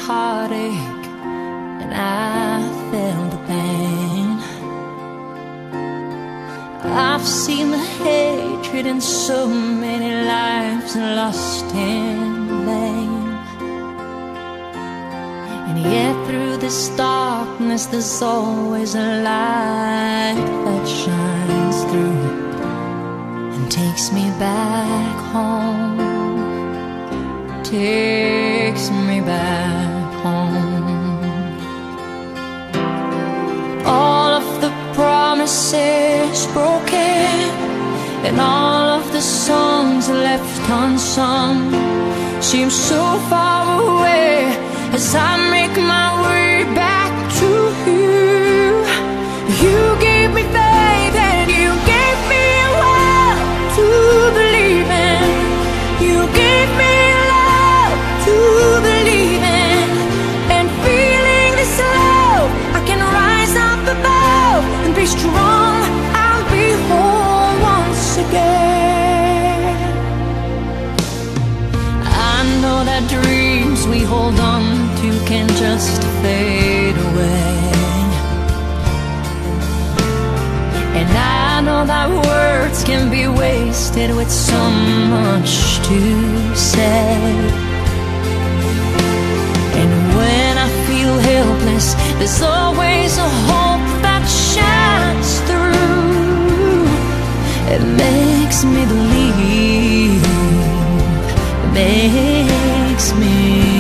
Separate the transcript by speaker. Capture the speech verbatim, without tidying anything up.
Speaker 1: heartache, and I felt the pain. I've seen the hatred in so many lives lost in vain. And yet through this darkness there's always a light that shines through and takes me back home, takes me back home. All of the promises broken and all of the songs left unsung seem so far away as I make my way back to you. You gave me faith and you gave me a will to believe in. You gave me love to believe in. And feeling this love, I can rise up above and be strong. I'll be whole once again. I know that dreams we hold on to can just fade away, and I know that words can be wasted with so much to say. And when I feel helpless, there's always a hope that shines through. It makes me believe, it makes me